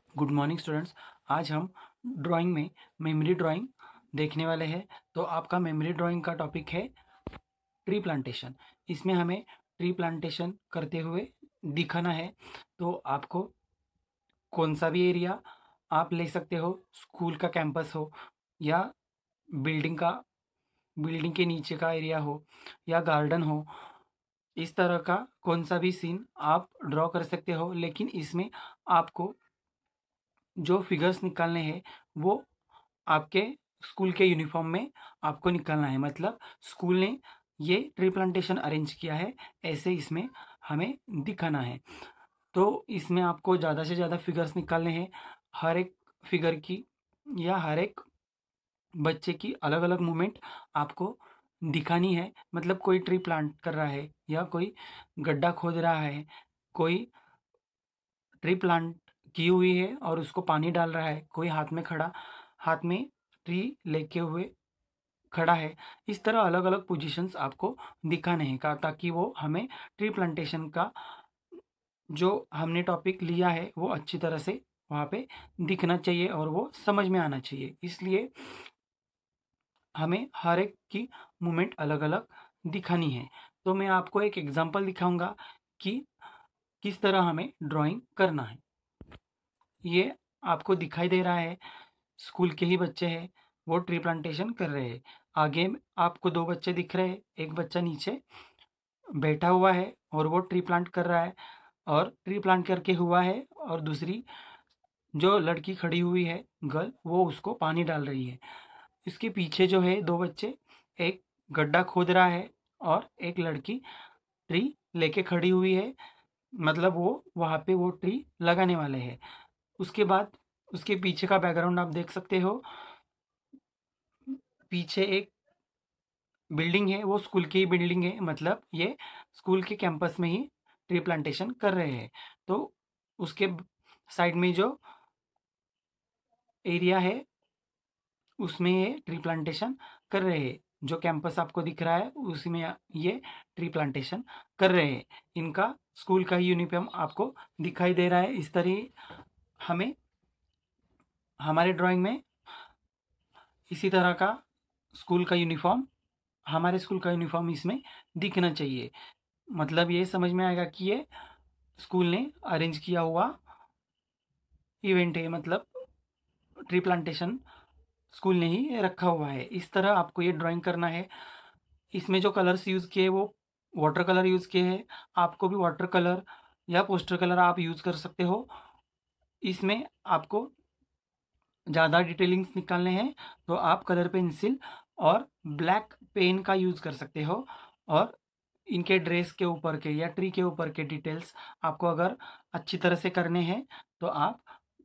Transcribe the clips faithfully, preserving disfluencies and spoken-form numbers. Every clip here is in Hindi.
Good morning students. आज हम ड्राइंग में मेमोरी ड्राइंग देखने वाले हैं। तो आपका मेमोरी ड्राइंग का टॉपिक है ट्री प्लांटेशन। इसमें हमें ट्री प्लांटेशन करते हुए दिखाना है। तो आपको कौन सा भी एरिया आप ले सकते हो, स्कूल का कैंपस हो या बिल्डिंग का बिल्डिंग के नीचे का एरिया हो या गार्डन हो, इस तरह का कौन सा भी सीन आप ड्रॉ कर सकते हो। लेकिन इसमें आपको जो फिगर्स निकालने हैं वो आपके स्कूल के यूनिफॉर्म में आपको निकालना है। मतलब स्कूल ने ये ट्री प्लांटेशन अरेंज किया है, ऐसे इसमें हमें दिखाना है। तो इसमें आपको ज़्यादा से ज़्यादा फिगर्स निकालने हैं। हर एक फिगर की या हर एक बच्चे की अलग अलग मूवमेंट आपको दिखानी है। मतलब कोई ट्री प्लांट कर रहा है या कोई गड्ढा खोद रहा है, कोई ट्री प्लांट की हुई है और उसको पानी डाल रहा है, कोई हाथ में खड़ा हाथ में ट्री लेके हुए खड़ा है। इस तरह अलग अलग पोजीशंस आपको दिखाने हैं का ताकि वो हमें ट्री प्लांटेशन का जो हमने टॉपिक लिया है वो अच्छी तरह से वहाँ पे दिखना चाहिए और वो समझ में आना चाहिए। इसलिए हमें हर एक की मूवमेंट अलग अलग दिखानी है। तो मैं आपको एक एग्जांपल दिखाऊंगा कि किस तरह हमें ड्राइंग करना है। ये आपको दिखाई दे रहा है, स्कूल के ही बच्चे हैं, वो ट्री प्लांटेशन कर रहे हैं। आगे में आपको दो बच्चे दिख रहे हैं, एक बच्चा नीचे बैठा हुआ है और वो ट्री प्लांट कर रहा है और ट्री प्लांट करके हुआ है, और दूसरी जो लड़की खड़ी हुई है गर्ल, वो उसको पानी डाल रही है। इसके पीछे जो है दो बच्चे, एक गड्ढा खोद रहा है और एक लड़की ट्री लेके खड़ी हुई है। मतलब वो वहाँ पे वो ट्री लगाने वाले हैं। उसके बाद उसके पीछे का बैकग्राउंड आप देख सकते हो। पीछे एक बिल्डिंग है, वो स्कूल की ही बिल्डिंग है। मतलब ये स्कूल के कैंपस में ही ट्री प्लांटेशन कर रहे हैं। तो उसके साइड में जो एरिया है उसमें ये ट्री प्लांटेशन कर रहे हैं। जो कैंपस आपको दिख रहा है उसी में ये ट्री प्लांटेशन कर रहे हैं। इनका स्कूल का ही यूनिफॉर्म आपको दिखाई दे रहा है। इस तरह हमें हमारे ड्राइंग में इसी तरह का स्कूल का यूनिफॉर्म हमारे स्कूल का यूनिफॉर्म इसमें दिखना चाहिए। मतलब ये समझ में आएगा कि ये स्कूल ने अरेंज किया हुआ इवेंट है। मतलब ट्री प्लांटेशन स्कूल ने ही रखा हुआ है। इस तरह आपको ये ड्राइंग करना है। इसमें जो कलर्स यूज़ किए वो वाटर कलर यूज़ किए हैं। आपको भी वाटर कलर या पोस्टर कलर आप यूज़ कर सकते हो। इसमें आपको ज़्यादा डिटेलिंग्स निकालने हैं तो आप कलर पेंसिल और ब्लैक पेन का यूज़ कर सकते हो। और इनके ड्रेस के ऊपर के या ट्री के ऊपर के डिटेल्स आपको अगर अच्छी तरह से करने हैं तो आप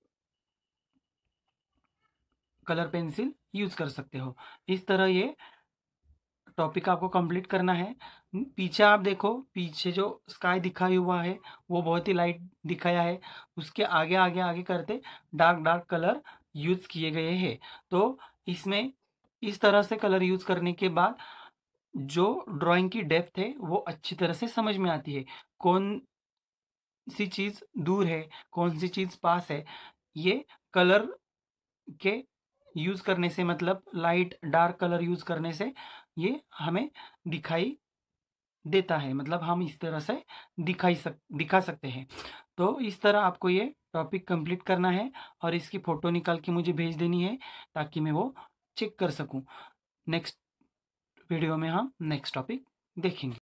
कलर पेंसिल यूज़ कर सकते हो। इस तरह ये टॉपिक आपको कंप्लीट करना है। पीछे आप देखो, पीछे जो स्काई दिखाई हुआ है वो बहुत ही लाइट दिखाया है। उसके आगे आगे आगे करते डार्क डार्क कलर यूज़ किए गए हैं। तो इसमें इस तरह से कलर यूज़ करने के बाद जो ड्राइंग की डेप्थ है वो अच्छी तरह से समझ में आती है। कौन सी चीज़ दूर है, कौन सी चीज़ पास है, ये कलर के यूज़ करने से, मतलब लाइट डार्क कलर यूज़ करने से ये हमें दिखाई देता है। मतलब हम इस तरह से दिखाई सक दिखा सकते हैं। तो इस तरह आपको ये टॉपिक कंप्लीट करना है और इसकी फ़ोटो निकाल के मुझे भेज देनी है ताकि मैं वो चेक कर सकूँ। नेक्स्ट वीडियो में हम नेक्स्ट टॉपिक देखेंगे।